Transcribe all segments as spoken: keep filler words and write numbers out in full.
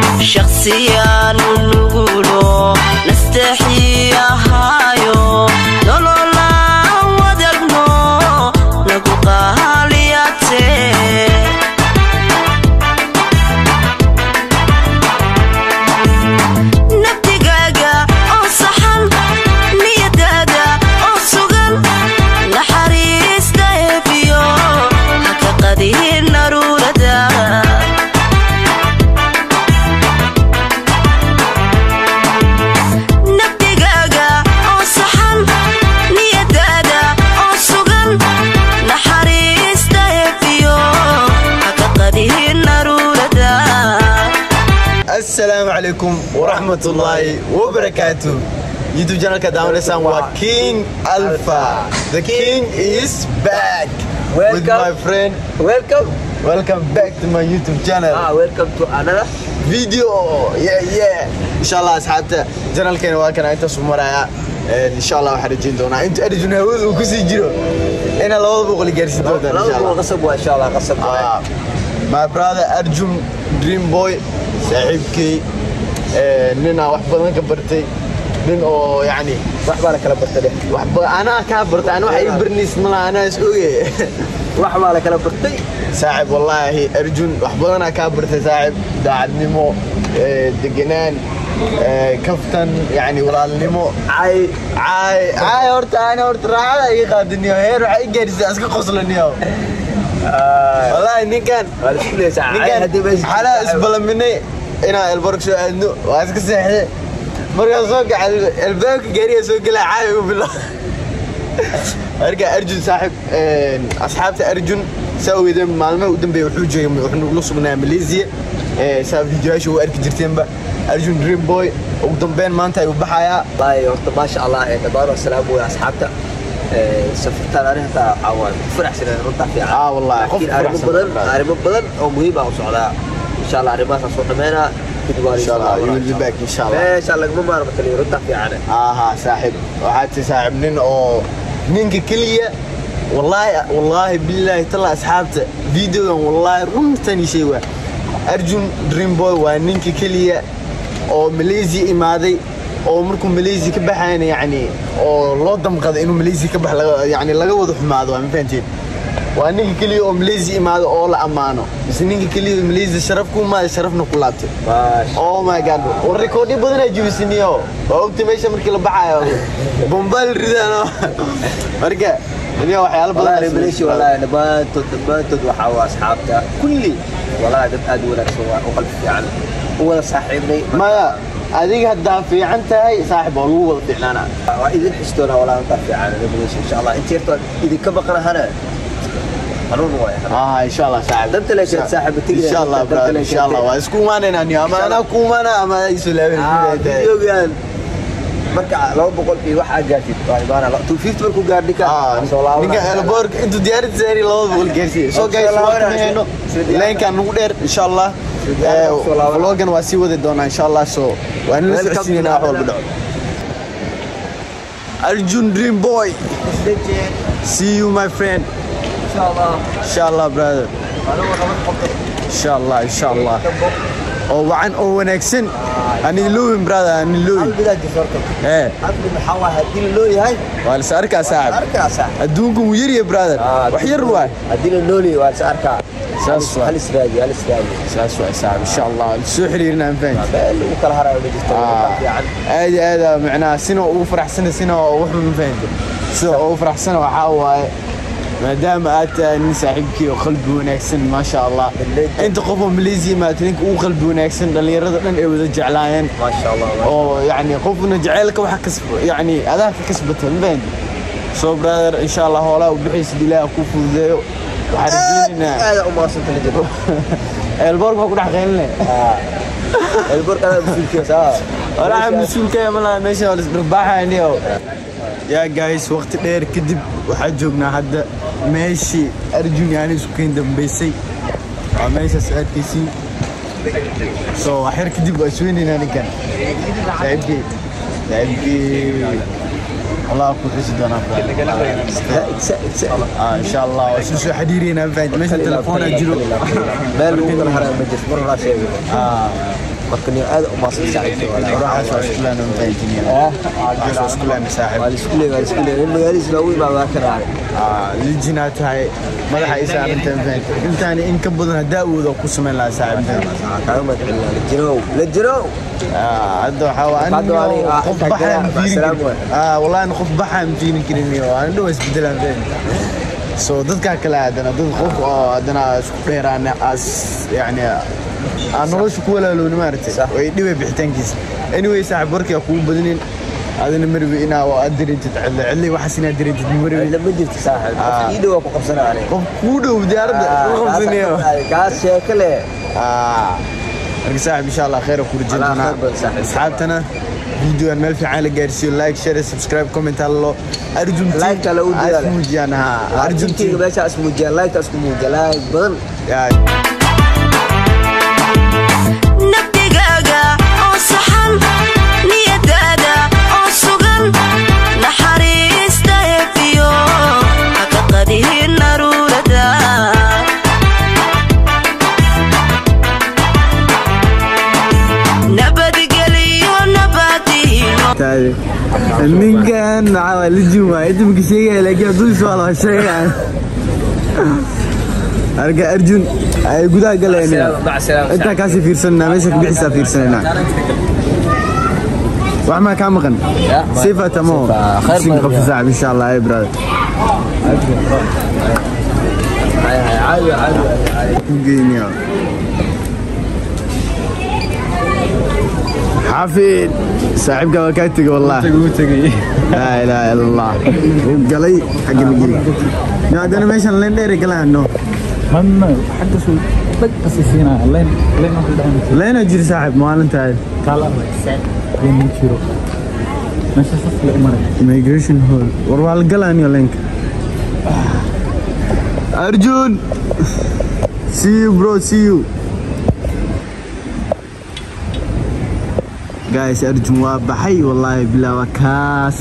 شخصيا نقولو نستحي هايو لولا ودقنو نقو قالياتي نبتقاقا او صحن نيدادا او سوغن نحريس دايفيو حكا قديه نارولدا السلام عليكم ورحمة الله وبركاته. يوتيوب channel كداون لسان وكينج ألفا. The king is back welcome. with my friend. Welcome. Welcome back to my YouTube channel. Ah, welcome to another video. Yeah, yeah. إن شاء الله أصحابته channel كنا واكنا أنت سمرايا. إن شاء الله وحرجين دونا. أنت أرجون هود وكسي جرو. أنا لو بقول جالس دونا. إن شاء الله. قصب إن شاء الله قصب. Ah, my brother Arjun Dream Boy. صاحبكي نينا وحبنا كبرتي نين أو يعني وحبنا كلبرتي وحب أنا كبرت أنا وحي برني اسمه أنا سوي وحبنا كلبرتي صاحب والله أرجون وحبنا كبرت صاحب داعد نمو دجنان كفتن يعني ولا نمو عاي عاي عاي أورت أنا أورت راعي يقادني هير عاي جالس أسكت قصلني هو والله إني كان نكان حلا إسبلا مني أنا البرك شو عنده وأسكت سحر مرة سوق على الباك جري سوق له عايو بالله أرجع أرجون صاحب أصحابته أرجون سوي ذم معلومة ودم بيوحوجه يوم وإحنا نخلص منها ماليزيا سوي فيديوهات شو أركي جرتين بقى أرجون دريم بوي ودم بين ما أنت يوبحها الله يورط ما شاء الله تبارك السلام وأصحابته سفرت أنا هتا عوال فرح سنة رنتا في عام آه والله لكن أريم بدن أريم بدن أو مهمة أو سعداء إن شاء الله أريمات أصوات منا إن شاء الله يولي باك إن شاء الله إن شاء الله ما ما ربطني رنتا في عام آه ها صاحب وحتى صاحب نين أو نينك كلية والله والله بالله طلع أصحابته فيديو والله رنتني شيء أرجون دريم بوي ونينك كلية أو ماليزي إمادي oo markuu Malaysia ka baxayna yani oo loo damqaday inuu Malaysia ka bax yani laga wada xumaado ma fahantiin waa ninka kaliya oo Malaysia imaado oo la amaano is ninka kaliya Malaysia sharaf ku ma sharafna ku laabtay oh my god oo record badan ay jibisniyo oo ogtay meesha markii la baxayo bombal ridano marka inay waxyaalo badan ay Malaysia wallahi nabaad nabaad waxa waa asxaabta kulli wallahi dad aad wanaagsan oo qalbi fiican wada saaxiibnay ma adiga hadda fiican tahay saaxib oo lagu wada fiicnaana waa idin xistona wala anta fiican in sha Allah inta yarta idin ka baqra hana arun way ah in sha Allah saaxib danta la jeed saaxibti in sha Allah in sha Allah waa isku maanayna ama ana ku maana ama isu laabay videogan marka laba boqol iyo waxa gaartid waa ibaana two fifty markuu gaardhi ka soo laabo ninka elborg intu diyaarad saari laba boqol gaarsi soo guys waanayno leenka nagu dheer in sha Allah vlogan waa sii wadi doonaa insha Allah soo waan la socodsiinaa wax walba dhaco Arjun Dream Boy see you my friend inshallah inshallah brother inshallah inshallah oo wacan oo wanaagsan ani luwin brother ani luwin ee abdi maxaa hadii loo yahay waa la arkaa saaxib arkaa saaxib adduunku wuu yar yahay brother wax yar waa hadii loo leeyahay waa la arkaa ساسوا هل استراجي هل استراجي ساسوا ساعة إن شاء الله السوحل يرنا نفهم وكل هراء بيجتوا هذا هذا معناه سنة وفرح سنة سنة وحنا نفهم سنة وفرح سنة وحاوة ما دام أتى نسحبك وقلبي ونكسن ما شاء الله أنت قفوا ماليزي ما تنك وقلبي ونكسن اللي يرضى أن يود الجعلان ما شاء الله أو يعني قفنا جعلك وحكسب يعني هذاك كسبته نفهم سو برادر إن شاء الله هلا وبحيث دلاه كوفو ذي وحرجينا هذا عمر سنت اللي جبه البرق ما كنا حقيقين له البرق أنا مسؤول كيس آه ولا عم مسؤول كيا ملا ماشي ولا رباحة يعني يا جايز وقت غير كذب وحجونا هذا ماشي أرجون يعني سكين دم بيسي ماشي سعد كيسي سو أحير كذب وأسويني أنا كان لعبي لعبي الله أكبر إيش دونا آه إن شاء الله وسوسو حديرين فايد ماشي التلفون أجلو مال وكل حرام مجلس مرة شيء آه marka aad u maasay saaxiibtay walaal روح اساس كلنا متاجين اساس كلنا صاحب wal isku leeyahay isku leeyahay magaaladiis loo iibaa waa ka raacay اه لجنات هاي مدح عيسى انت فين انت ان كبدنا داوود او كسمين لا صاحب kaaga ma xilna la jiro la jiro اه هذا حوا انا خف بحام اه والله انا خف بحام فيني كريمي وانا دو اسبدلان فين سو dadka kale aadana dad qof oo aadana isku dheeraan as yani aan nolosha ku walaaloon maartay way dhibay bixitaankiisa anyway saaxib warkii ku badinin adina marbi ina oo adirintid cilla cilli waxa sina dirintid marbi la majirti saaxib qofkii dhow ku qabsanaa qof ku dhow diyaaradda qabsanayo kaas sheekale اه marka saaxib insha Allah khayr ku rajayna asxaabtana فيديو مال في عالي جارسيو لايك شير سبسكرايب كومنت الله ارجون لايك على ودي اسمو جانا ارجون تي باشا اسمو جان لايك اسمو جان لايك بدل يا nabdigaaga oo saxan niyadaada oo sugan naxariista eefiyo haka qadihin naruurada nabadgeliyo nabadiino ninkan maxaa la joogaa idimka sheegay laakiin dul soo la sheegay arga arjun ay gudaha galayna inta ka si fiirsanna meesha ka bixisa fiirsanna wax ma ka maqan sifa tamo khair ma qabta saaxib insha Allah ay brother هاي هاي عادي عادي جينيا حفيد صاحبك وكاتك والله لا اله الا الله وقلي حق الجري نادنا ماشي لين ديري كلا انه من حتى شو بس فينا لين لين لين اجري صاحب مال انت قال لين تشيرو ماشي صف الامارات immigration hall وروا القلان يا لينك ارجون see you bro see you guys ارجون وابحي والله بلا وكاس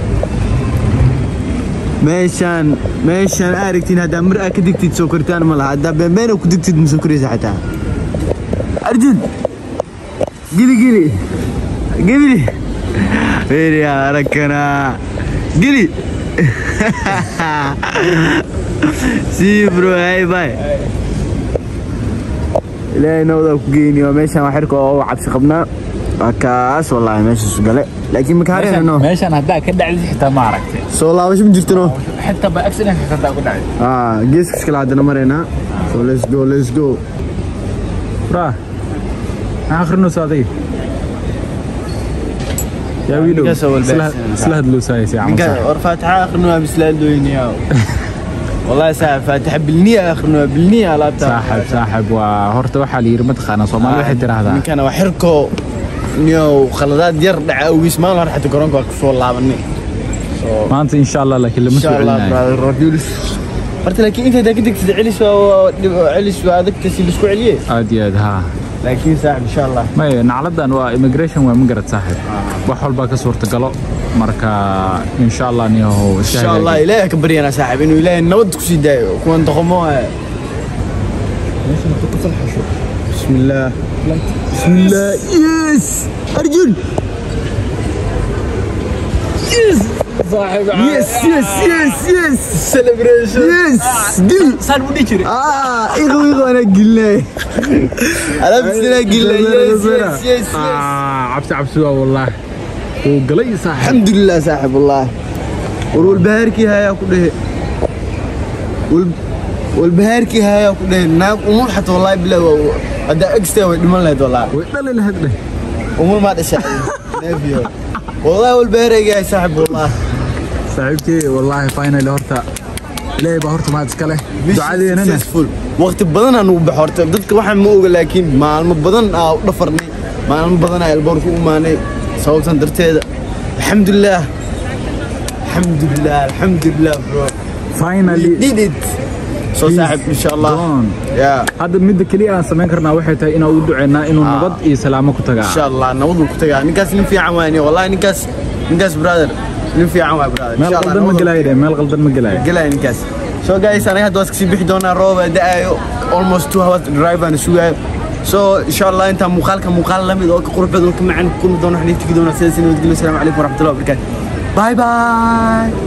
meeshan meeshan aragtiin hada mar ka digtid soo kortaan ma laha hada been ku digtid musukrisa xataa arjun gili gili gili weeri arakana gili see bro hey bye ilaahay nawda ku geeniyo meeshan wax xirka oo cabsi qabnaa wakaas wallahi meesha sugale laakiin ma kaareenno meeshan hada ka dhacday xitaa ma aragtay soo laabasho ma jirtino حتى باكسيدنت كذا ku dhacay ah geeska kala hadana marayna so let's go let's go bra aakhirno saadii يا ويلو سلاد لو سايسي عم صح ور فاتحه اخرنا بسلاد دوينيا والله ساعه فاتحه بالنيه اخرنا بالنيه لا صاحب صاحب وهرت waxa la yiri madkhana Soomaali waxay tiraahdaa ninkan wax xirko niyo khaladaad yar dhaca oo ismaan hor xataa garoonka ka soo laabanay maanta insha Allah laakiin lama soo celinaayo rajulis marta laakiin inta dadka digtid celis waa celis waa dadka si isku celiye aad iyo aad ha laakiin saaxib insha Allah ma nacladan waa immigration waa magarad saaxib wax walba ka suurta galo marka insha Allah niyo insha Allah ilaahay ka bariyana saaxib inuu ilaahay nabad ku sii daayo kuwan doqomo بسم الله بسم الله يس أرجون يس صاحب يس يس يس يس سيلبريشن يس قل صار ودي جري اه ايغو ايغو انا قلنا انا بسنا قلنا يس يس يس اه عبس عبس والله وقلي صاحب الحمد لله صاحب والله ورول بهاركي هيا كله والبهاركي هيا كله ناق امور حتى والله بلا هذا اكسترا ودمان لهد والله ويدل لهد امور ما دشا نافيو والله والبهاركي يا صاحب والله صاحبتي والله فاينل هورتا ليه بهورتا ما اسكله دعادينا وقت بدن انو بخورتا dadka waxaan ma oga laakiin maalmo badan aa u dhafarnay maalmo badan ay alboorku u maanay sababtan darteeda alxamdulillah alxamdulillah alxamdulillah bro finally did it so saaxib insha Allah ya hada mid kaliya aan sameyn karnaa waxay tahay inaan u duceynaa inuu nabad iyo salaamo ku tagaa insha Allah nabad ku tagaa ninkaas nin fiican waani wallahi ninkaas ninkaas brother nin fiican waa brother insha Allah meel qaldan ma galaayo meel qaldan ma galaayo galaayo ninkaas so guys aniga hadda waska sii bixi doonaa roob daayo almost two hours drive and sugayo so insha Allah inta muuqaalka muuqaal la mid oo ka qurux badan ka macaan kun doona xaniifti doona sidoo kale السلام عليكم ورحمة الله وبركاته باي باي